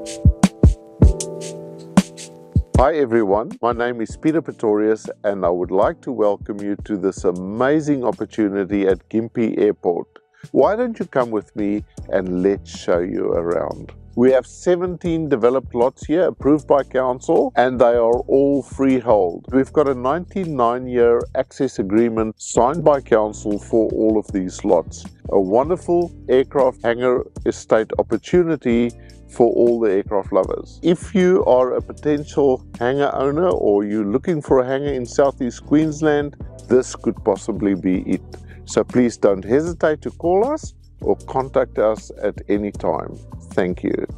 Hi everyone, my name is Peter Pretorius and I would like to welcome you to this amazing opportunity at Gympie Airport. Why don't you come with me and let's show you around. We have 17 developed lots here approved by council and they are all freehold. We've got a 99-year access agreement signed by council for all of these lots. A wonderful aircraft hangar estate opportunity for all the aircraft lovers. If you are a potential hangar owner or you're looking for a hangar in Southeast Queensland, this could possibly be it. So please don't hesitate to call us or contact us at any time. Thank you.